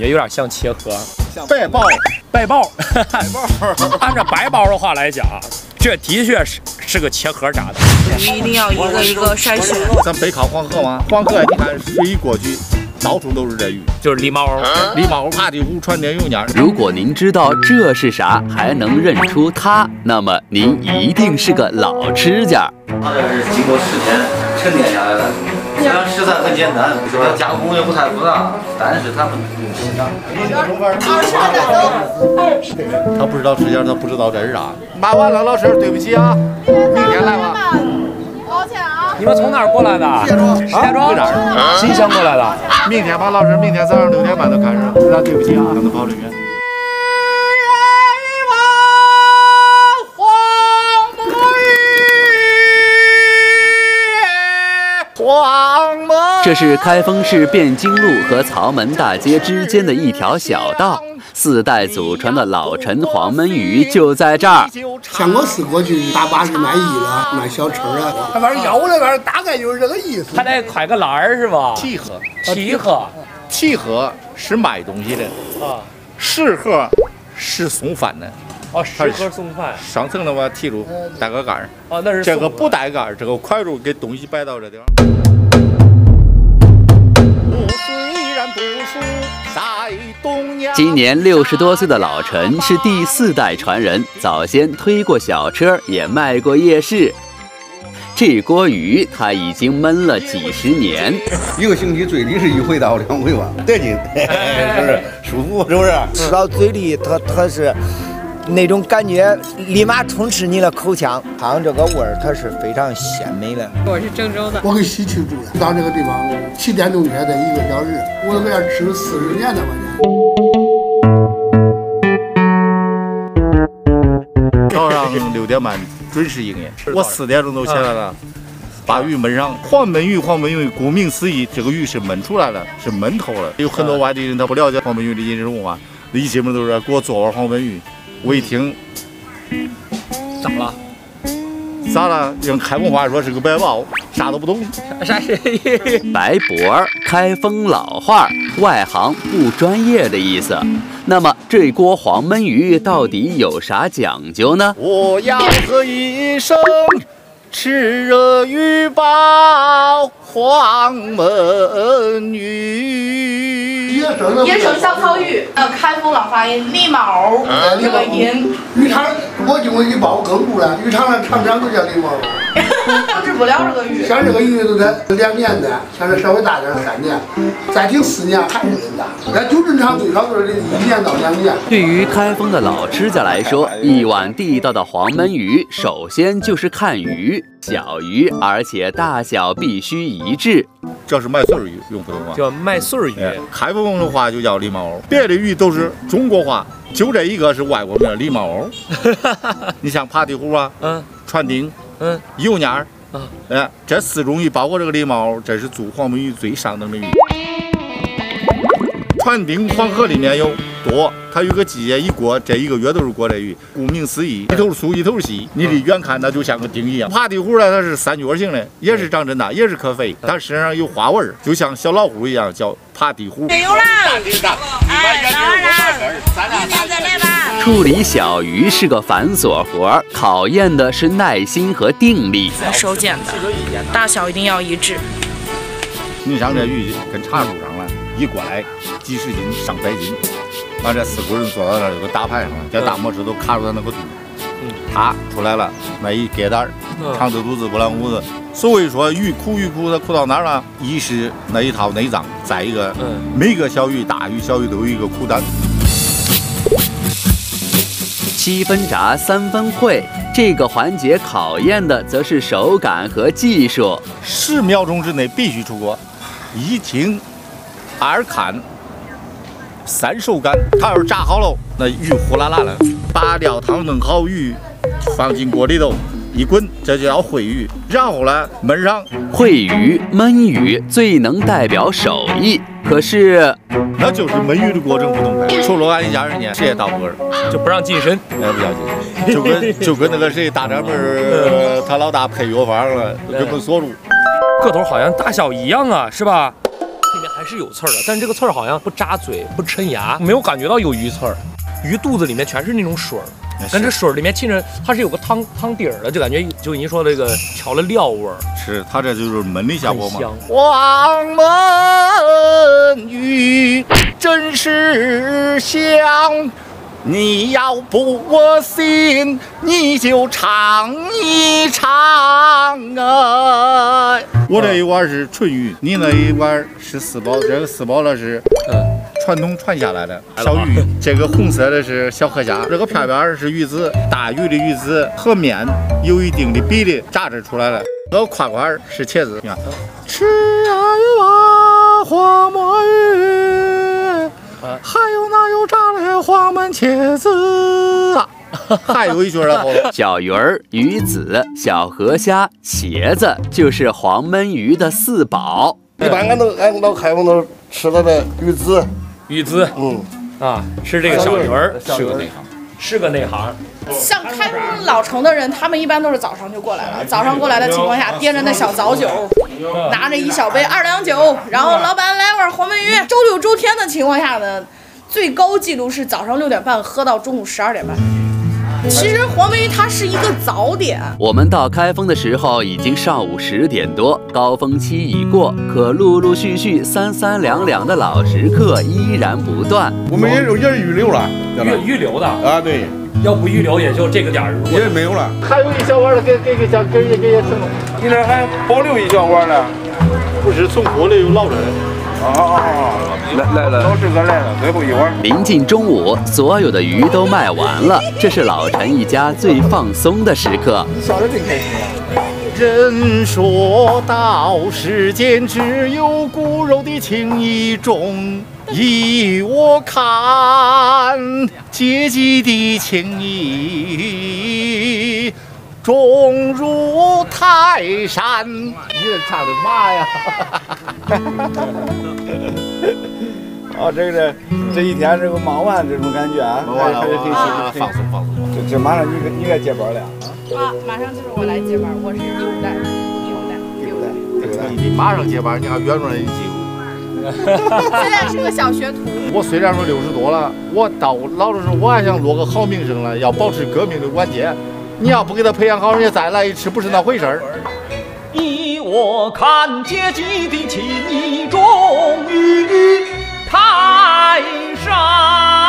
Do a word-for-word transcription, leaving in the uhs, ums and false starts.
觉有点像茄盒。 白包， 白包， 白包。 按照白包的话来讲，这的确是是个茄盒炸的。 鱼一定要一个一个筛选。 咱北靠黄河吗？黄河你看水一过去，到处都是这鱼， 就是狸猫狸猫、爬地虎、川滇油鸟。 如果您知道这是啥，还能认出它，那么您一定是个老吃家。 它这是经过十天沉淀下来的。虽然食材很简单，加工也不太复杂，但是它们用心啊。 他不知道吃点，他不知道这是啥。骂完了，老师，对不起啊，明天来吧。 抱歉啊。 你们从哪儿过来的？石家庄。石家庄。啊、新乡过来的。 明天吧，老师，明天早上六点半就开始。那对不起啊，让他跑这远。 这是开封市汴京路和曹门大街之间的一条小道，四代祖传的老陈黄焖鱼就在这儿。 像我是过去大巴是卖艺了，卖小吃的， 反正要的反正大概就是这个意思。 还得快个篮儿是吧？ 七盒， 七盒， 七盒是卖东西的啊，十盒是送饭的。 哦，十盒送饭， 上层的话提住带个杆儿。 哦，那是这个不带杆儿，这个快住给东西摆到这地方。 今年六十多岁的老陈是第四代传人，早先推过小车，也卖过夜市。这锅鱼他已经焖了几十年， 一个星期最低是一回到两回吧，得劲，是不是舒服？是不是？ 吃到嘴里，它它是那种感觉，立马充斥你的口腔，汤这个味儿它是非常鲜美的。 我是郑州的， 我跟西区住的，到这个地方骑电动车得一个小时，我搁这吃了四十年了吧这。早上六点半准时营业，我四点钟都起来了，把鱼焖上。黄焖鱼，黄焖鱼，顾名思义，这个鱼是焖出来的，是焖透了。有很多外地人他不了解黄焖鱼的饮食文化，一进门都是给我做碗黄焖鱼。我一听， 咋了？ 咋了？用开封话说是个白包，啥都不懂。 啥是？ 白脖，开封老话，外行不专业的意思。那么这锅黄焖鱼到底有啥讲究呢？ 我要喝一声炽热鱼煲黄焖鱼， 野生小草鱼，呃，开封老发音狸猫这个音。 鱼肠我就一煲更不了，鱼肠呢常常都叫狸猫。 控制不了这个鱼。 像这个鱼都才两年的，像这稍微大点三年，再挺四年还是很大。那就正常最少都是一年到两年。 对于开封的老吃家来说，一碗地道的黄焖鱼，首先就是看鱼，小鱼，而且大小必须一致。 这是麦穗鱼，用普通话叫麦穗鱼。 哎、开封的话就叫狸猫，别的鱼都是中国话，就这一个是外国名狸猫。你像爬地虎啊，嗯，川丁，嗯，油鸟儿，啊，哎，这四种鱼包括这个狸猫，这是做黄焖鱼最上等的鱼。川丁黄河里面有多，它有个季节一过，这一个月都是过这鱼。顾名思义，一头粗一头细，你离远看那就像个丁一样。爬地虎呢，它是三角形的，也是长真大，也是可肥，它身上有花纹，就像小老虎一样，叫爬地虎。 没有啦，哎，当然啦，明天再来吧。 处理小鱼是个繁琐活，考验的是耐心和定力。 手剪的，大小一定要一致。 你像这鱼跟茶树上了，一过来几十斤、上百斤，完这四股人坐到那儿有个大排上了，这大拇指都卡住他那个肚，他出来了，那一疙瘩，肠子肚子不啷糊子。所谓说鱼苦鱼苦，它苦到哪儿了？一是那一套内脏，再一个，每个小鱼、大鱼、小鱼都有一个苦胆。 七分炸三分烩，这个环节考验的则是手感和技术。 十秒钟之内必须出锅，一听，二看，三手感。它要是炸好了，那鱼呼啦啦了，把料汤弄好鱼放进锅里头一滚，这就叫烩鱼。然后呢，焖上。 烩鱼、焖鱼最能代表手艺，可是那就是焖鱼的过程不同的。除了俺一家人呢，谁也到不个儿， 就不让近身， 哎，不要近身，就跟就跟那个谁大掌门儿他老大配药方了，给我们锁住。 个头好像大小一样啊，是吧？ 里面还是有刺儿的，但是这个刺儿好像不扎嘴、不抻牙，没有感觉到有鱼刺儿。鱼肚子里面全是那种水儿，但这水儿里面浸着，它是有个汤汤底儿的，就感觉就您说这个调了料味儿。 是，它这就是焖的下锅嘛。 黄焖鱼真是香。你要不我信，你就尝一尝啊！ 我这一碗是纯鱼，你那一碗是四宝，这个四宝了是嗯传统传下来的小鱼，这个红色的是小河虾，这个片片是鱼子，大鱼的鱼子和面有一定的比例炸制出来了，这个块块是茄子。你看，吃啊鱼啊，黄墨鱼。还有那有炸的黄焖茄子啊，还有一句呢， 小鱼儿、鱼子、小河虾、茄子，就是黄焖鱼的四宝。 一般俺都俺老开封都吃它的鱼子， 鱼子， 嗯啊，吃这个小鱼儿， 是个内行， 是个内行。 像开封老城的人，他们一般都是早上就过来了。早上过来的情况下，掂着那小早酒，拿着一小杯二两酒，然后老板来碗黄焖鱼。周六周天的情况下呢，最高记录是早上六点半喝到中午十二点半。其实黄焖鱼它是一个早点。 我们到开封的时候已经上午十点多，高峰期已过，可陆陆续续三三两两的老食客依然不断。 我们也有也预留了， 预预留的啊，对。 要不预留也就这个点儿， 也没有了。 还有一小碗的，给给给小给给给成了。 你那还保留一小碗呢？ 不是从国内有老人。 哦，来来了，老师哥来了，最后一碗。 临近中午，所有的鱼都卖完了，这是老陈一家最放松的时刻。 笑得真开心啊！ 人说到世间只有骨肉的情谊重，依我看阶级的情谊重如泰山。你这唱的嘛呀？ 哦，这个这一天这个忙完这种感觉啊， 忙完了，啊，放松放松。 这这马上你该你该接班了。 啊，马上就是我来接班，我是第五代，第五代，第五代， 第五代。你马上接班，你还原住人的记录。 现在是个小学徒。 我虽然说六十多了，我到老的时候我还想落个好名声了，要保持革命的晚节。你要不给他培养好，人家再来一吃不是那回事儿。 依我看，阶级的情谊重于泰山。